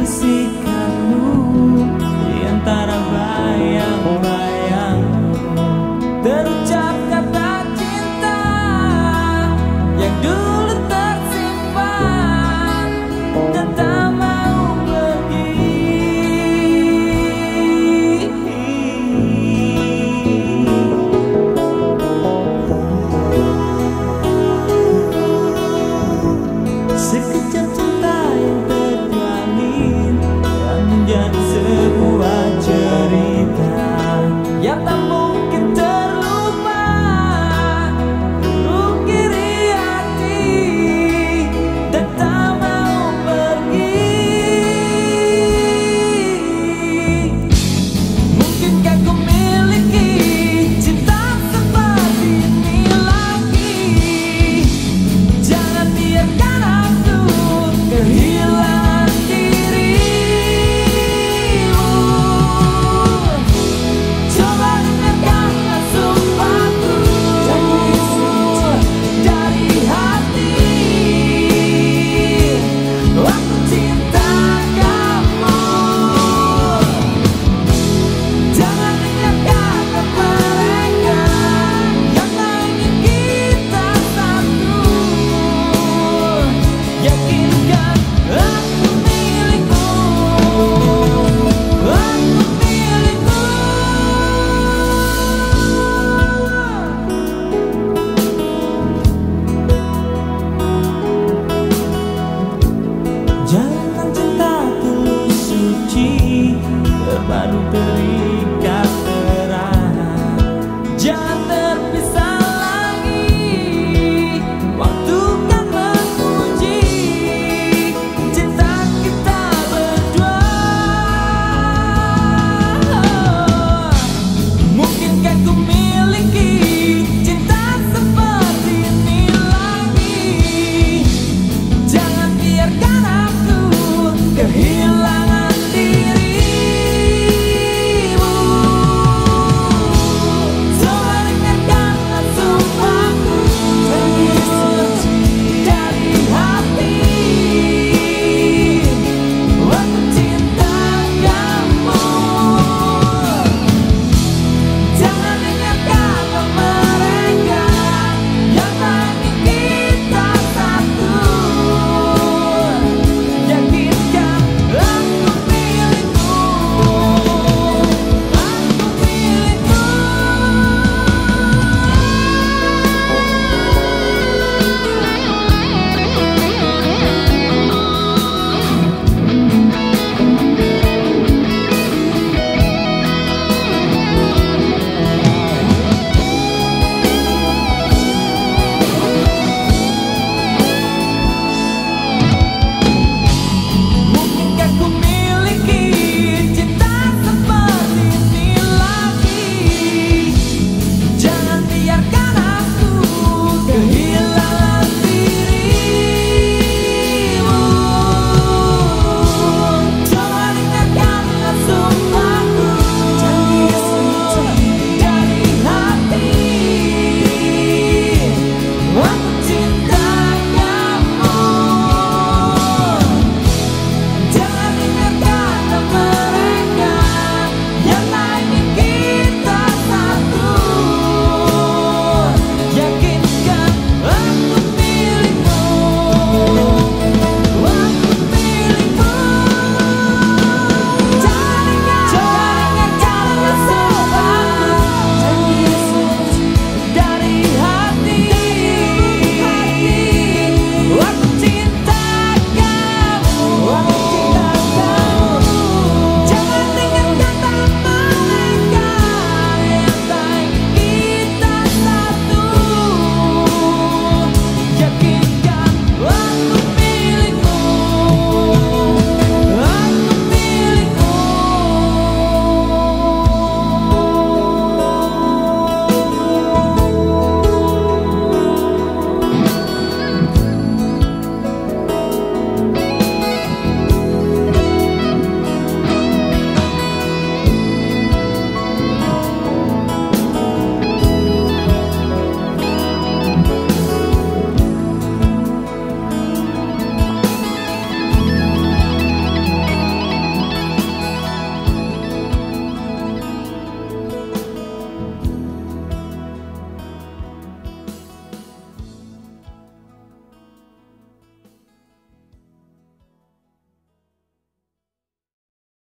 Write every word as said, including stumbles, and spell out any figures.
bisikanmu di antara bayang-bayang, terucap kata cinta yang dulu tersimpan dan tak mau pergi. Sekejap cinta yang terjalin dan menjadi sebuah cerita yang tak mungkin terlupa, terukiri hati dan tak mau pergi. Mungkinkah ku miliki cinta seperti ini lagi? Jangan biarkan aku kehilangan dirimu. Coba dengarkanlah sumpahku dari hati. Aku cinta kamu. Jangan dengarkan mereka yang tak ingin kita satu. Yakinkan aku milikmu, aku milikmu. Jangan cinta tulus suci terpadu terikat erat. Jangan terpisah lagi, waktu kan menguji cinta kita berdua. Mungkinkah ku miliki cinta seperti ini lagi? Jangan biarkan aku kehilangan